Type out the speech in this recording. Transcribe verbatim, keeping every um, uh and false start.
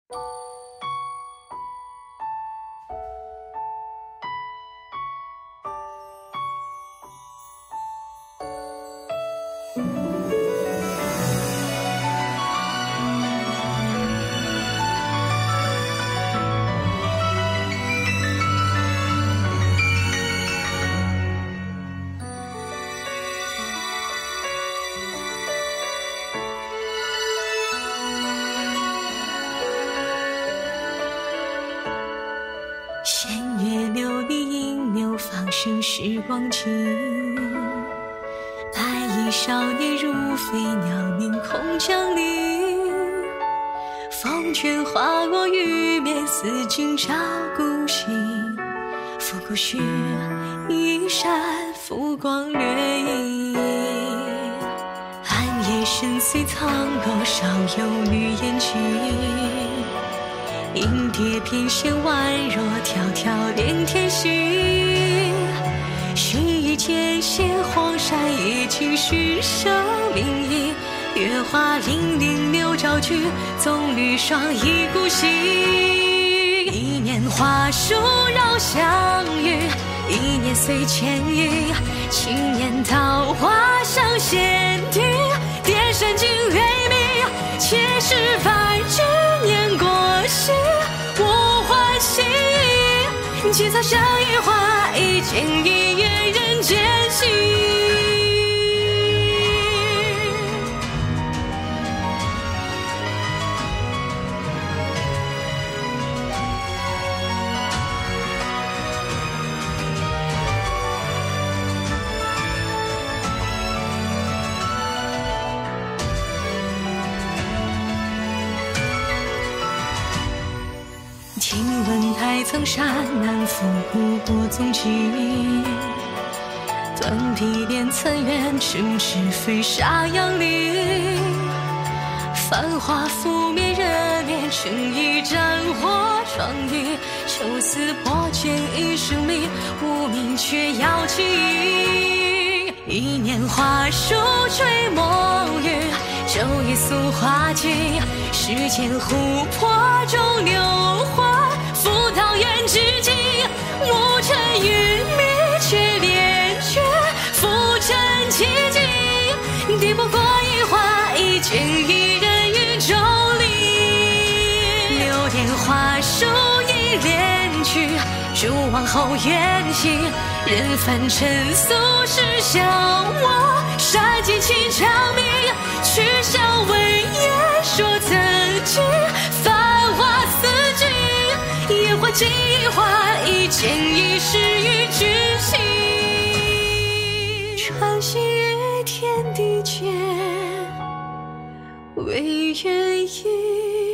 弦月流离引流放生时光尽，爱意少年如飞鸟鸣空江里，风卷花落玉面似今朝孤行，复古须一闪浮光掠影，暗夜深邃苍若少有绿眼睛，银蝶翩跹宛若迢迢连天行，须臾间现黄山已尽虚生命意，月华粼粼流照举，棕榈霜一孤行，一年花树绕相遇，一年随千语，青年桃花香仙庭，点山尽月明，且是百之年过隙，无欢喜，几草香一花，一见一月人间心。听闻太曾山南复古国踪迹，断壁连岑远，咫尺飞沙扬里，繁华覆灭热烈，成一战火创意，秋思薄剑一生命，无名却要记忆，一年花树追梦雨，昼夜诉花景，世间琥珀中流花，赴桃源之际，无尘云迷却连绝，浮沉寂静，抵不过一花，一见一人宇宙里，流连花树一帘去，烛往后远行，人凡尘俗世相我，山间清长鸣，取笑为言说曾经，繁华似锦，烟花几花，一见一世与君心，穿行于天地间，唯愿一